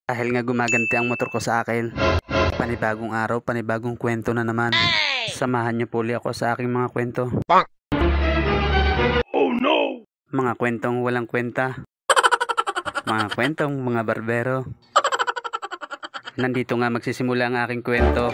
Dahil nga gumaganti ang motor ko sa akin. Panibagong araw, panibagong kwento na naman. Samahan niyo po ulit ako sa aking mga kwento. Oh no! Mga kwentong walang kwenta. Mga kwentong mga barbero. Nandito nga magsisimula ang aking kwento.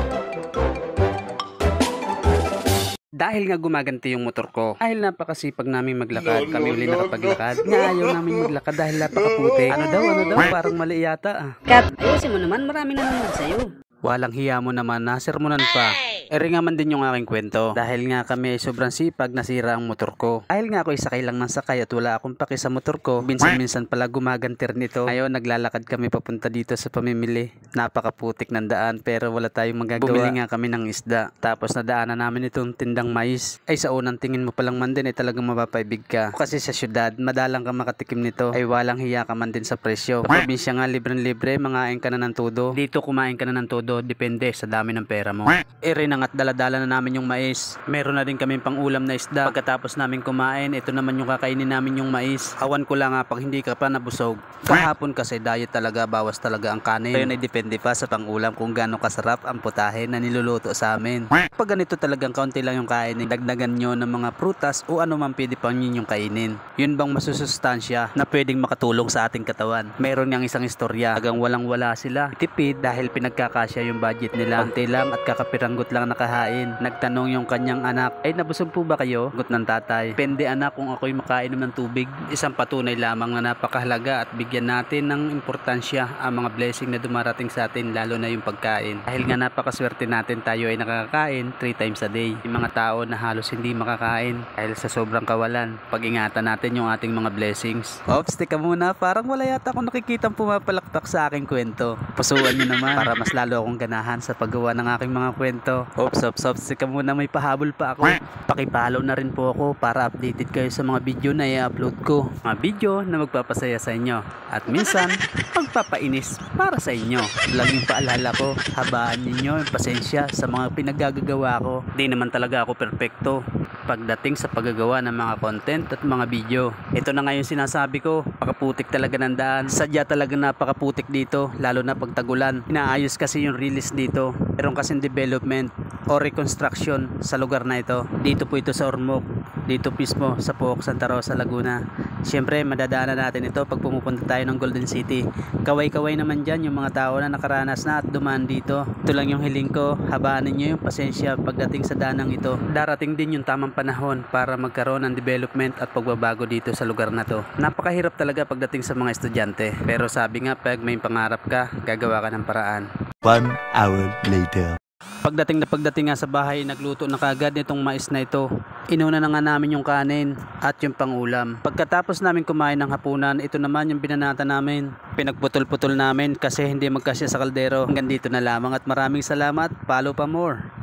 Dahil nga gumaganti yung motor ko, dahil napakasipag namin maglakad, kami uli nakapaglakad. Nga ayaw namin maglakad dahil napakaputi. Ano daw, parang mali yata ah. Kat, ayusin mo naman, maraming nanonood sa'yo. Walang hiya mo naman, nasermonan pa. Eri nga man din yung aking kwento. Dahil nga kami ay sobrang sipag, nasira ang motor ko. Dahil nga ako ay sakay lang ng sakay at wala akong paki sa motor ko. Minsan-minsan pala gumagantir nito. Ngayon naglalakad kami papunta dito sa pamimili. Napakaputik ng daan pero wala tayong magagawa. Bumili nga kami ng isda. Tapos nadaanan namin itong tindang mais. Ay sa unang tingin mo palang man din ay talagang mapapaibig ka. Kasi sa syudad, madalang ka makatikim nito. Ay walang hiya ka man din sa presyo. Sa probinsya nga libre-libre, mangain ka na ng todo. Dito kumain ka na ng todo, depende sa dami ng pera mo. Eri at daladala na namin yung mais. Meron na din kami pang ulam na isda. Pagkatapos namin kumain, ito naman yung kakainin namin yung mais. Awan ko lang nga pag hindi ka pa nabusog. Kahapon kasi diet talaga, bawas talaga ang kanin. Ngayon ay depende pa sa pang-ulam kung gaano kasarap ang putahe na niluluto sa amin. Pag ganito talagang kaunti lang yung kainin, dagdagan nyo ng mga prutas o ano man pwede pang yung kainin. Yun bang masusustansya na pwedeng makatulong sa ating katawan? Meron niyang isang istorya. Hanggang walang-wala sila. Tipid dahil pinagkakasya yung budget nila. Konti lang at kakapiranggot lang nakahain. Nagtanong yung kanyang anak, ay nabusog po ba kayo? Sagot ng tatay, depende anak kung ako'y makainom ng tubig. Isang patunay lamang na napakahalaga at bigyan natin ng importansya ang mga blessing na dumarating sa atin, lalo na yung pagkain. Dahil nga napakaswerte natin, tayo ay nakakakain 3 times a day. Yung mga tao na halos hindi makakain dahil sa sobrang kawalan. Pag-ingatan natin yung ating mga blessings. Ops, teka muna, parang wala yata akong nakikitang pumapalakpak sa aking kwento. Pusuan nyo naman para mas lalo akong ganahan sa paggawa ng aking mga kwento. Ops, sika muna, may pahabol pa ako. Pakipollow na rin po ako para updated kayo sa mga video na i-upload ko. Mga video na magpapasaya sa inyo. At minsan, magpapainis para sa inyo. Lang yung paalala ko, habaan ninyo yung pasensya sa mga pinaggagawa ko. Di naman talaga ako perpekto pagdating sa paggagawa ng mga content at mga video. Ito na nga yung sinasabi ko, pakaputik talaga ng daan. Sadya talaga napakaputik dito, lalo na pagtagulan. Inaayos kasi yung release dito. Meron kasing development o reconstruction sa lugar na ito. Dito po ito sa Ormoc, dito mismo sa Pook, Santa Rosa, Laguna. Siyempre madadaanan natin ito pag pumupunta tayo ng Golden City. Kaway-kaway naman dyan yung mga tao na nakaranas na at dumaan dito. Ito lang yung hiling ko, habaan ninyo yung pasensya pagdating sa danang ito. Darating din yung tamang panahon para magkaroon ng development at pagbabago dito sa lugar na to. Napakahirap talaga pagdating sa mga estudyante, pero sabi nga pag may pangarap ka, gagawa ka ng paraan. 1 hour later. Pagdating nga sa bahay, nagluto na kagad nitong mais na ito. Inuna na nga namin yung kanin at yung pangulam. Pagkatapos namin kumain ng hapunan, ito naman yung binanata namin. Pinagputol-putol namin kasi hindi magkasya sa kaldero. Hanggang dito na lamang at maraming salamat. Follow pa more.